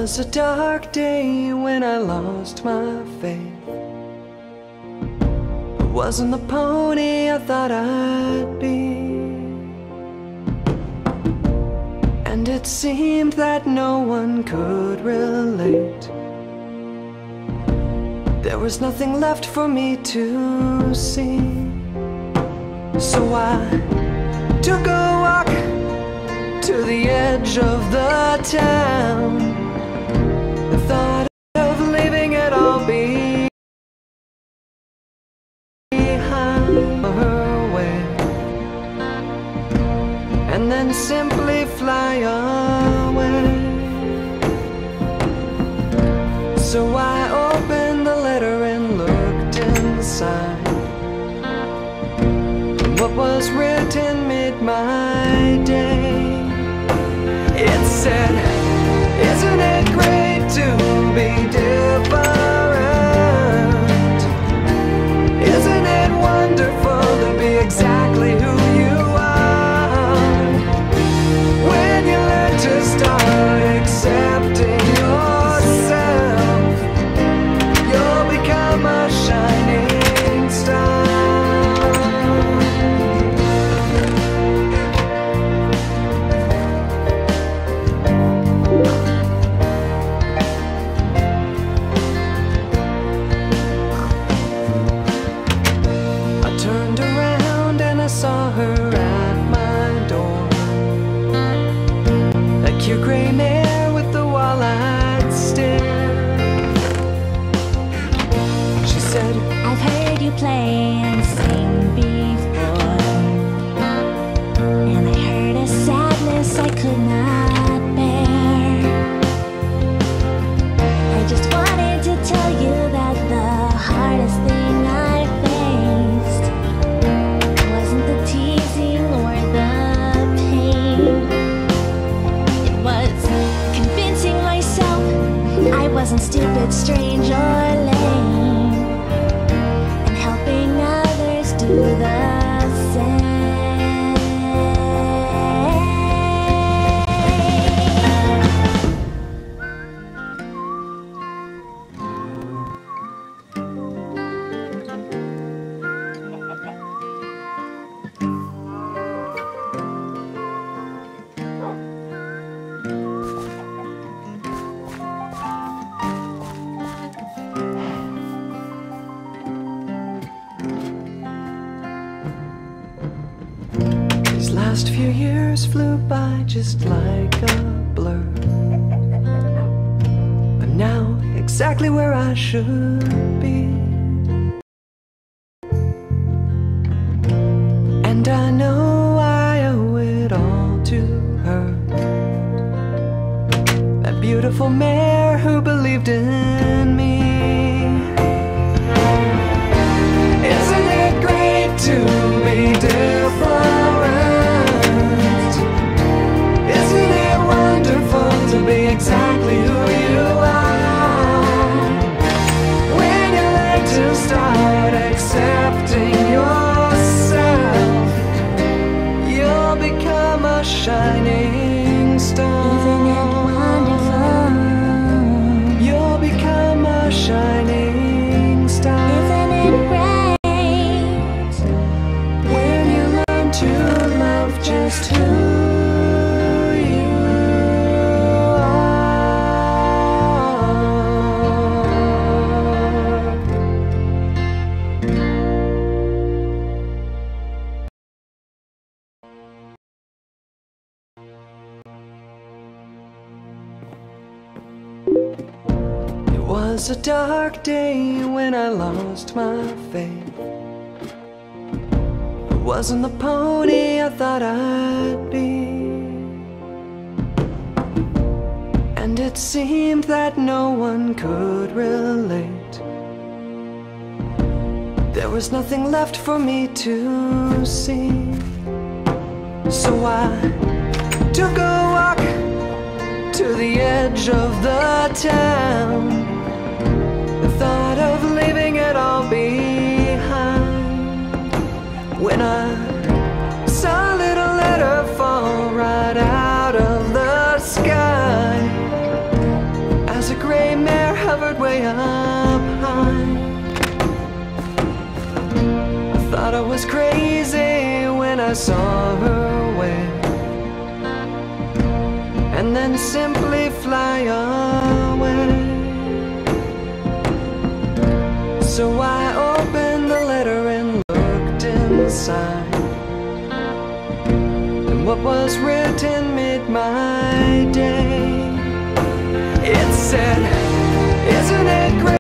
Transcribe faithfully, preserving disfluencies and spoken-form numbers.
was a dark day when I lost my faith. I wasn't the pony I thought I'd be, and it seemed that no one could relate. There was nothing left for me to see, so I took a walk to the edge of the town. The thought of leaving it all behind her way, and then simply fly away. So I opened the letter and looked inside. What was written made my day. It said, isn't it great to be different? Isn't it wonderful to be exactly who you are? When you learn to start accepting yourself, you'll become a shining star. Saw her at my door, that cute gray mare with the wall-eyed stare. She said, I've heard you play and sing before, and I heard a sadness I could not bear. I just wanted to tell you that the hardest thing I faced wasn't the teasing or the pain. It was convincing myself I wasn't stupid, strange, or lame, and helping others do the same. last few years flew by just like a blur. I'm now exactly where I should be, and I know I owe it all to her, that beautiful mare who believed in me. Isn't it great to be different? Isn't it wonderful to be exactly who you are? When you learn to start accepting yourself, you'll become a shining star. Isn't it wonderful? You'll become a shining star. Isn't it great when you learn to love just who you It was a dark day when I lost my faith. I wasn't the pony I thought I'd be, and it seemed that no one could relate. There was nothing left for me to see, so I took a walk to the edge of the town. The thought of leaving it all behind, when I saw a little letter fall right out of the sky. was crazy when I saw her wave and then simply fly away. So I opened the letter and looked inside, and what was written made my day. It said, "Isn't it great?"